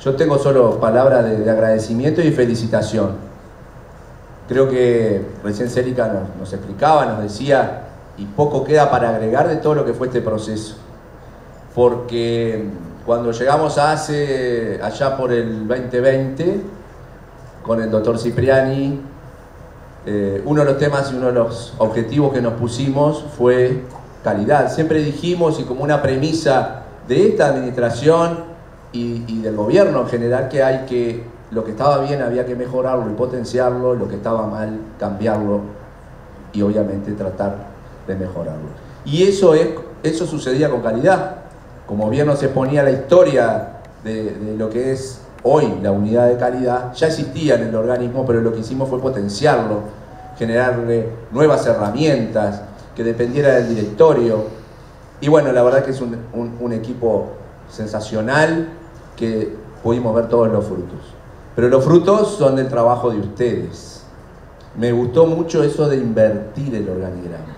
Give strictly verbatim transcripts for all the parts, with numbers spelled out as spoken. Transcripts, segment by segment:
yo tengo solo palabras de, de agradecimiento y felicitación. Creo que recién Célica nos, nos explicaba, nos decía, y poco queda para agregar de todo lo que fue este proceso. Porque cuando llegamos a ACE, allá por el veinte veinte, con el doctor Cipriani, eh, uno de los temas y uno de los objetivos que nos pusimos fue calidad. Siempre dijimos, y como una premisa de esta administración y, y del gobierno en general, que hay que, lo que estaba bien había que mejorarlo y potenciarlo, lo que estaba mal cambiarlo y obviamente tratar de mejorarlo. Y eso, es, eso sucedía con calidad. Como bien nos exponía la historia de, de lo que es hoy la unidad de calidad, ya existía en el organismo, pero lo que hicimos fue potenciarlo, generarle nuevas herramientas, que dependiera del directorio. Y bueno, la verdad que es un, un, un equipo sensacional que pudimos ver todos los frutos. Pero los frutos son del trabajo de ustedes. Me gustó mucho eso de invertir el organigrama.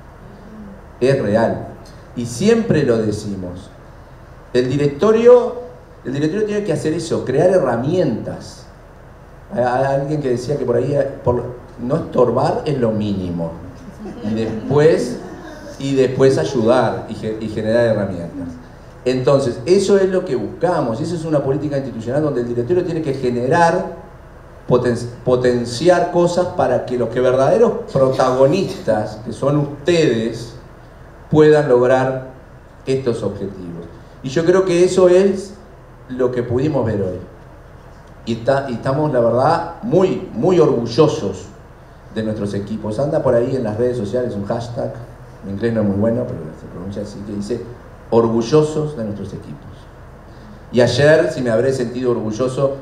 Es real. Y siempre lo decimos. El directorio, el directorio tiene que hacer eso, crear herramientas. Hay alguien que decía que por ahí por no estorbar es lo mínimo. Y después, y después ayudar y, y generar herramientas. Entonces, eso es lo que buscamos. Eso es una política institucional donde el directorio tiene que generar, poten, potenciar cosas para que los que verdaderos protagonistas, que son ustedes, puedan lograr estos objetivos. Y yo creo que eso es lo que pudimos ver hoy. Y, está, y estamos, la verdad, muy, muy orgullosos de nuestros equipos. Anda por ahí en las redes sociales un hashtag, mi inglés no es muy bueno, pero se pronuncia así, que dice orgullosos de nuestros equipos. Y ayer, si me habré sentido orgulloso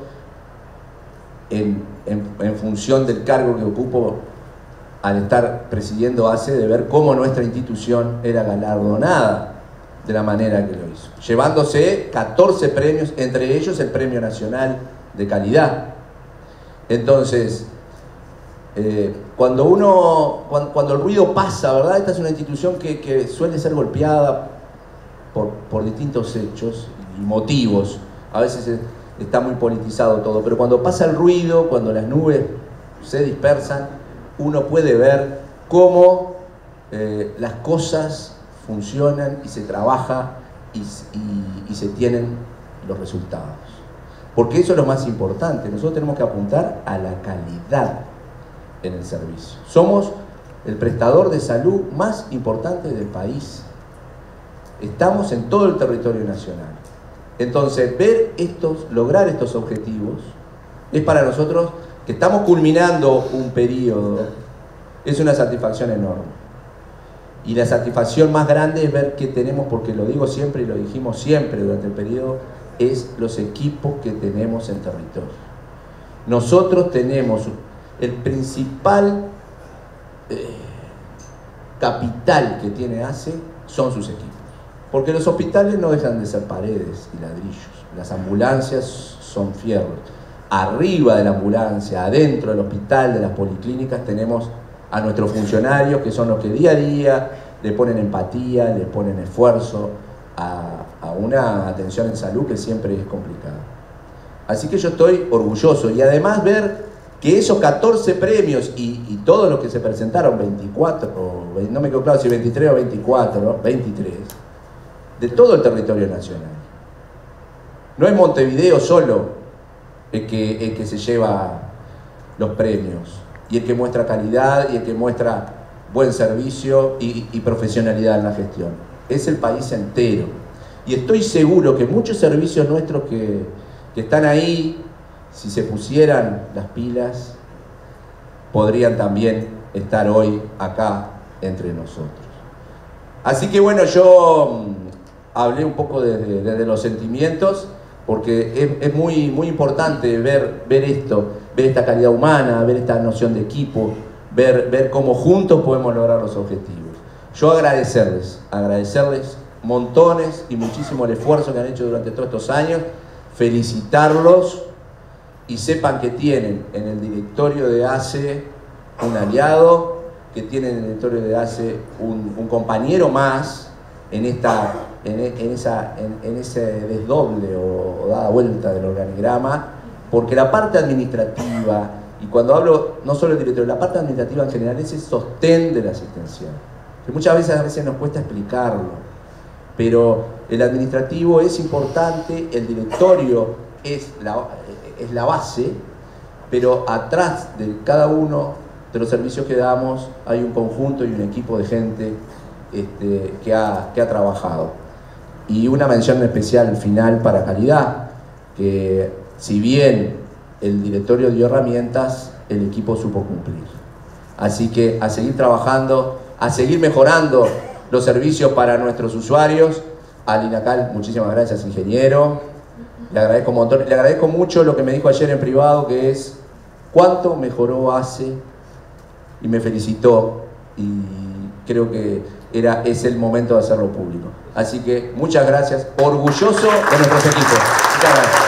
en, en, en función del cargo que ocupo al estar presidiendo ACE, de ver cómo nuestra institución era galardonada de la manera que lo hizo, llevándose catorce premios, entre ellos el Premio Nacional de Calidad. Entonces, eh, cuando uno, cuando, cuando el ruido pasa, ¿verdad? Esta es una institución que, que suele ser golpeada por, por distintos hechos y motivos. A veces es, está muy politizado todo, pero cuando pasa el ruido, cuando las nubes se dispersan, uno puede ver cómo eh, las cosas funcionan y se trabaja y, y, y se tienen los resultados. Porque eso es lo más importante. Nosotros tenemos que apuntar a la calidad en el servicio. Somos el prestador de salud más importante del país. Estamos en todo el territorio nacional. Entonces, ver estos, lograr estos objetivos es para nosotros, que estamos culminando un periodo, es una satisfacción enorme. Y la satisfacción más grande es ver que tenemos, porque lo digo siempre y lo dijimos siempre durante el periodo, es los equipos que tenemos en territorio. Nosotros tenemos el principal eh, capital que tiene ACE son sus equipos. Porque los hospitales no dejan de ser paredes y ladrillos. Las ambulancias son fierros. Arriba de la ambulancia, adentro del hospital, de las policlínicas, tenemos a nuestros funcionarios, que son los que día a día le ponen empatía, le ponen esfuerzo a, a una atención en salud que siempre es complicada. Así que yo estoy orgulloso, y además ver que esos catorce premios y, y todos los que se presentaron, veinticuatro, o, no me quedo claro si veintitrés o veinticuatro, ¿no? veintitrés, de todo el territorio nacional. No es Montevideo solo el que, el que se lleva los premios, y el que muestra calidad, y el que muestra buen servicio y, y profesionalidad en la gestión. Es el país entero. Y estoy seguro que muchos servicios nuestros que, que están ahí, si se pusieran las pilas, podrían también estar hoy acá entre nosotros. Así que bueno, yo hablé un poco desde, desde los sentimientos, porque es, es muy, muy importante ver, ver esto, ver esta calidad humana, ver esta noción de equipo, ver, ver cómo juntos podemos lograr los objetivos. Yo agradecerles, agradecerles montones y muchísimo el esfuerzo que han hecho durante todos estos años, felicitarlos, y sepan que tienen en el directorio de ACE un aliado, que tienen en el directorio de ACE un, un compañero más en esta en, en, esa, en, en ese desdoble o, o dada vuelta del organigrama, porque la parte administrativa, y cuando hablo no solo del directorio, la parte administrativa en general es el sostén de la asistencial, que muchas veces, a veces nos cuesta explicarlo, pero el administrativo es importante, el directorio es la, es la base, pero atrás de cada uno de los servicios que damos hay un conjunto y un equipo de gente este, que, ha, que ha trabajado. Y una mención especial final para calidad, que si bien el directorio dio herramientas, el equipo supo cumplir. Así que a seguir trabajando, a seguir mejorando los servicios para nuestros usuarios. Al INACAL, muchísimas gracias, ingeniero. Le agradezco un montón. Le agradezco mucho lo que me dijo ayer en privado, que es cuánto mejoró ACE, y me felicitó, y creo que era, es el momento de hacerlo público. Así que muchas gracias, orgulloso de nuestros equipos. Muchas gracias.